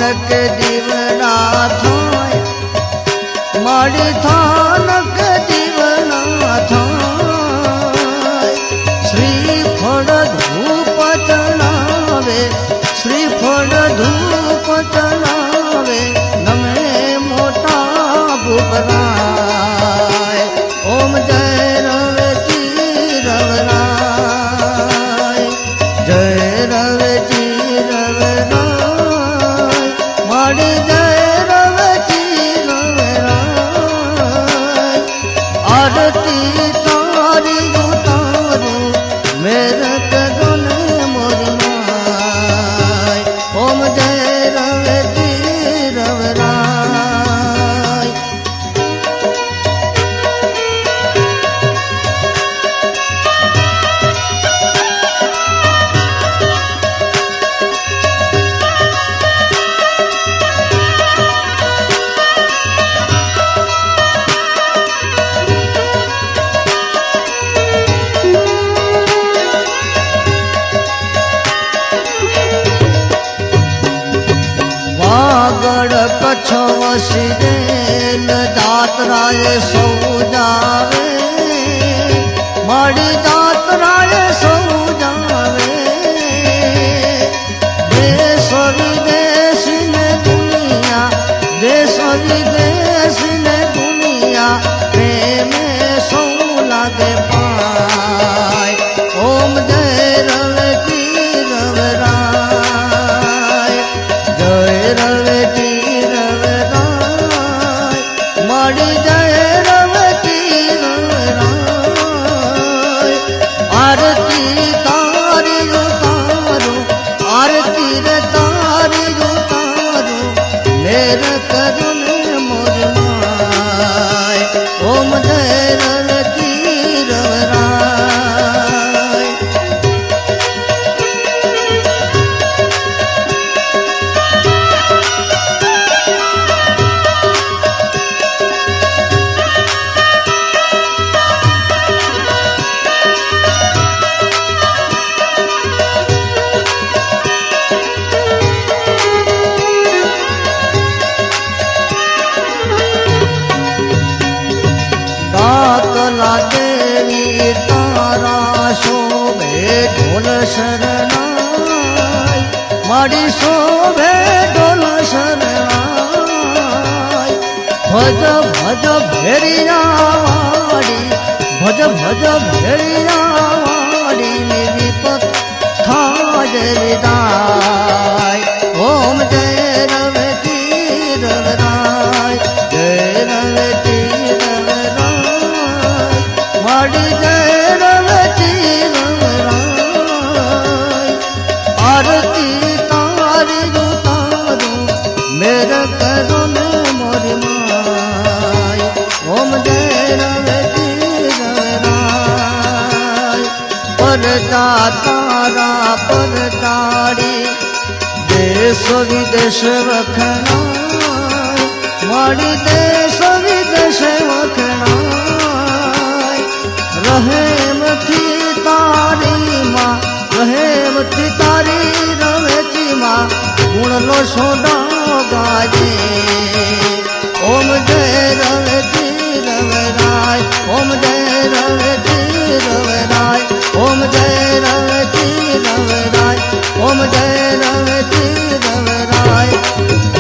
के दीवना थाय माड़ी थान के दीवना थाय श्रीफल धूप चढ़ावे श्रीफल धूप चढ़ावे नमे मोटा बुबराय ओम जय रवची रवराय जय रवची रवराय माड़ी जय रवची रवराय आरती तारी उतारू मेरे कदन मोर माय ओम जय रवची रवराय वागड़ कच्छ वसीदेल जातराय सौ जावे माड़ी जातराय सौ जावे देश विदेश ने दुनिया देश विदेश ने दुनिया प्रेम सौ लागे पाय ओम जय रवची रवराय जय रवची रवराय माड़ी जय रवची रवराय आरती तारी उतारू आरती रे तारी उतारू मेरे करुण मोर माय ओम जय रवची रवराय दातला देवी तारा शोभे ढोल शरणाय माड़ी शोभे ढोल शरणाय भज भज भेड़िया वाड़ी भज भज भेड़िया वाड़ी विपत थाज विदाय ओम जय रवची रवराय जय रवची रवराय माड़ी जय रवची रवराय आरती तारी उतारू मेरे करुण मोर माय ओम जय रवची रवराय परदा तारा परदाड़ी देश विदेश वखनाय माड़ी देश विदेश वखनाय रहेम थी तारी माँ रहेम थी तारी रवची माँ गुण लो सोना गाजे ओम जय रवची रवराय ओम जय रवची रवराय ओम जय रवची रवराय ओम जय रवची रवराय